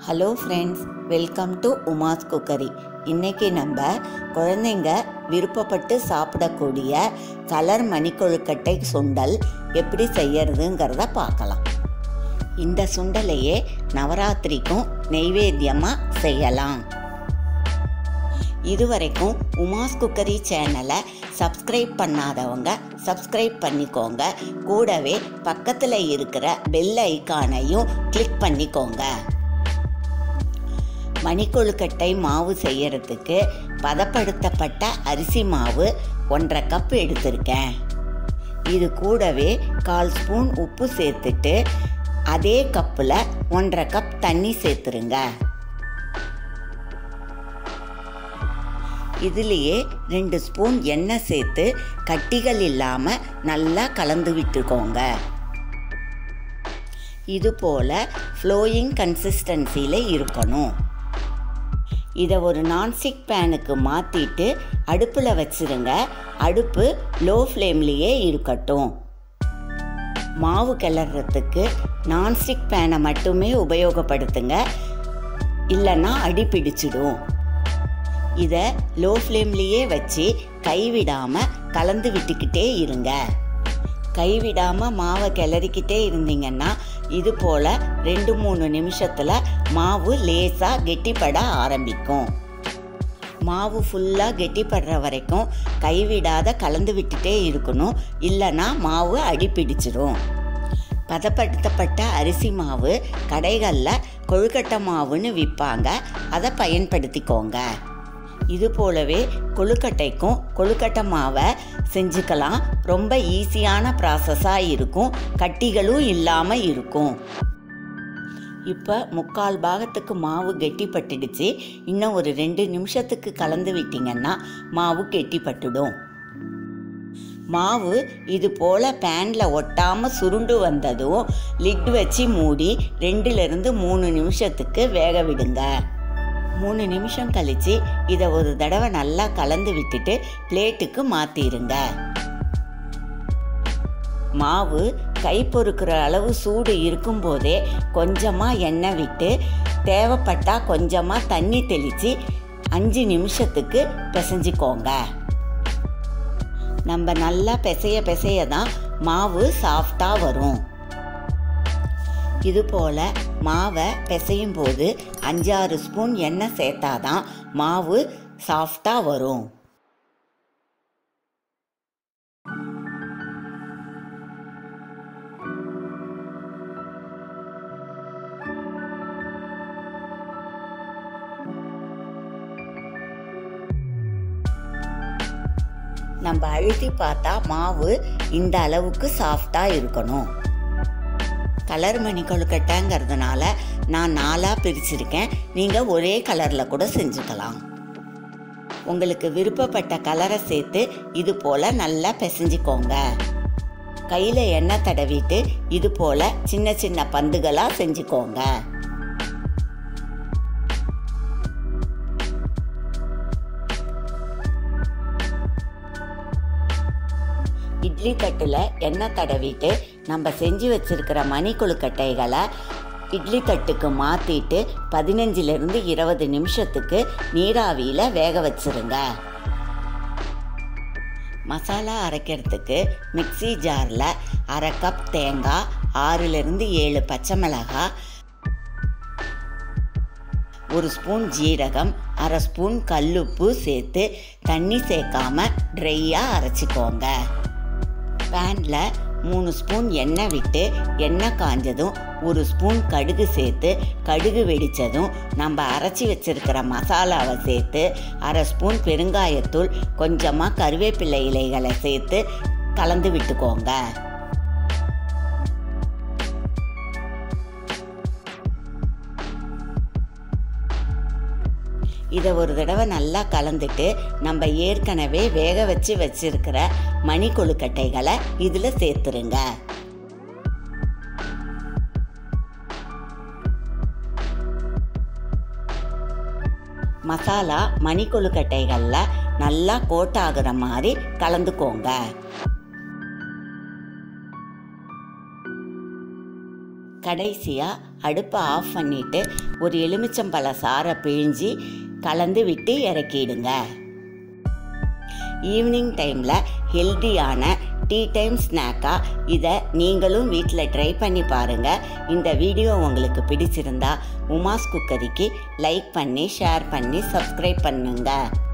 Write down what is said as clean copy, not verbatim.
Hello friends, welcome to Uma's cookery. இன்றைக்கி நம்ம குழந்தைங்க விருப்பப்பட்டு சாப்பிடக்கூடிய கலர் மணிக்கொழுக்கட்டை சுண்டல் எப்படி செய்யறதுங்கிறத பார்க்கலாம். இந்த சுண்டலையே நவராத்திரிக்கும் நெய்வேத்தியமாக செய்யலாம். இதுவரைக்கும் உமாஸ் குக்கரி சேனலை சப்ஸ்கிரைப் பண்ணாதவங்க சப்ஸ்கிரைப் பண்ணிக்கோங்க. கூடவே பக்கத்தில் இருக்கிற பெல் ஐக்கானையும் கிளிக் பண்ணிக்கோங்க. மணிக்கொழுக்கட்டை மாவு செய்யறதுக்கு பதப்படுத்தப்பட்ட அரிசி மாவு 1.5 கப் எடுத்திருக்கேன். இது கூடவே 1/4 ஸ்பூன் உப்பு சேர்த்துட்டு அதே கப்பில் 1.5 கப் தண்ணி சேர்த்துருங்க. இதுலேயே 2 ஸ்பூன் எண்ணெய் சேர்த்து கட்டிகள் இல்லாமல் நல்லா கலந்து விட்டுக்கோங்க. இது போல் ஃப்ளோயிங் கன்சிஸ்டன்சியில் இருக்கணும். இதை ஒரு நான்ஸ்டிக் பேனுக்கு மாற்றிட்டு அடுப்பில் வச்சுருங்க. அடுப்பு லோ ஃப்ளேம்லேயே இருக்கட்டும். மாவு கிளறதுக்கு நான்ஸ்டிக் பேனை மட்டுமே உபயோகப்படுத்துங்க, இல்லைன்னா அடி பிடிச்சிடும். இதை லோ ஃப்ளேம்லேயே வச்சு கைவிடாமல் கலந்து விட்டுக்கிட்டே இருங்க. கைவிடாமல் மாவை கிளறிக்கிட்டே இருந்தீங்கன்னா இது போல் 2-3 நிமிஷத்தில் மாவு லேசாக கெட்டிப்பட ஆரம்பிக்கும். மாவு ஃபுல்லாக கெட்டிப்படுற வரைக்கும் கைவிடாத கலந்து விட்டுட்டே இருக்கணும், இல்லைன்னா மாவு அடி பிடிச்சிடும். பதப்படுத்தப்பட்ட அரிசி மாவு கடைகளில் கொழுக்கட்டை மாவுன்னு விற்பாங்க, அதை பயன்படுத்திக்கோங்க. இது போலவே கொழுக்கட்டைக்கும் கொழுக்கட்டை மாவை செஞ்சுக்கலாம். ரொம்ப ஈஸியான ப்ராசஸாக இருக்கும், கட்டிகளும் இல்லாமல் இருக்கும். இப்போ 3/4 பாகத்துக்கு மாவு கெட்டிப்பட்டுடுச்சு. இன்னும் ஒரு 2 நிமிஷத்துக்கு கலந்து விட்டிங்கன்னா மாவு கெட்டிப்பட்டுடும். மாவு இது போல் பேனில் ஒட்டாமல் சுருண்டு வந்ததும் லிட் வச்சு மூடி 2-3 நிமிஷத்துக்கு வேக விடுங்க. 3 நிமிஷம் கழித்து இதை ஒரு தடவை நல்லா கலந்து விட்டுட்டு பிளேட்டுக்கு மாற்றிடுங்க. மாவு கை பொறுக்கிற அளவு சூடு இருக்கும்போதே கொஞ்சமாக எண்ணெய் விட்டு தேவைப்பட்டால் கொஞ்சமாக தண்ணி தெளித்து 5 நிமிஷத்துக்கு பிசைஞ்சிக்கோங்க. நம்ம நல்லா பிசைய தான் மாவு சாஃப்டாக வரும். இது போல் மாவை பிசையும் போது 5-6 ஸ்பூன் எண்ணெய் சேர்த்தாதான் மாவு சாஃப்டாக வரும். நம்ம அழுத்தி பார்த்தா மாவு இந்த அளவுக்கு சாஃப்டாக இருக்கணும். கலர் மணி கொழுக்கட்டைங்கிறதுனால நான் 4ஆக பிரிச்சிருக்கேன். நீங்கள் ஒரே கலரில் கூட செஞ்சுக்கலாம். உங்களுக்கு விருப்பப்பட்ட கலரை சேர்த்து இது போல் நல்லா பிசைஞ்சிக்கோங்க. கையில் எண்ணெய் தடவிட்டு இது போல் சின்ன சின்ன பந்துகளாக செஞ்சுக்கோங்க. இட்லி தட்டில் எண்ணெய் தடவிட்டு நம்ம செஞ்சு வச்சுருக்கிற மணி கொழுக்கட்டைகளை இட்லி தட்டுக்கு மாற்றிட்டு 15-20 நிமிஷத்துக்கு நீராவியில் வேக வச்சுருங்க. மசாலா அரைக்கிறதுக்கு மிக்ஸி ஜாரில் 1/2 கப் தேங்காய், 6-7 பச்சை மிளகாய், 1 ஸ்பூன் ஜீரகம், 1/2 ஸ்பூன் கல்லுப்பு சேர்த்து தண்ணி சேர்க்காம ட்ரையாக அரைச்சிக்கோங்க. பேனில் 3 ஸ்பூன் எண்ணெய் விட்டு எண்ணெய் காஞ்சதும் 1 ஸ்பூன் கடுகு சேர்த்து கடுகு வெடித்ததும் நம்ம அரைச்சி வச்சுருக்கிற மசாலாவை சேர்த்து 1/2 ஸ்பூன் பெருங்காயத்தூள், கொஞ்சமாக கருவேப்பிலை இலைகளை சேர்த்து கலந்து விட்டுக்கோங்க. இதை ஒரு தடவை நல்லா கலந்துட்டு நம்ம ஏற்கனவே வேக வச்சிருக்கிற மணி கொழுக்கட்டைகளை இதில் சேர்த்துருங்க. மசாலா மணி கொழுக்கட்டைகளில் நல்லா கோட் ஆகுற மாதிரி கலந்துக்கோங்க. கடைசியாக அடுப்பை ஆஃப் பண்ணிவிட்டு ஒரு எலுமிச்சம்பழ சாறை பிழிஞ்சு கலந்து விட்டு இறக்கிடுங்க. ஈவினிங் டைமில் ஹெல்தியான டீ டைம் ஸ்நாக்காக இதை நீங்களும் வீட்டில் ட்ரை பண்ணி பாருங்கள். இந்த வீடியோ உங்களுக்கு பிடிச்சிருந்தா உமாஸ் குக்கரிக்கு லைக் பண்ணி ஷேர் பண்ணி சப்ஸ்கிரைப் பண்ணுங்கள்.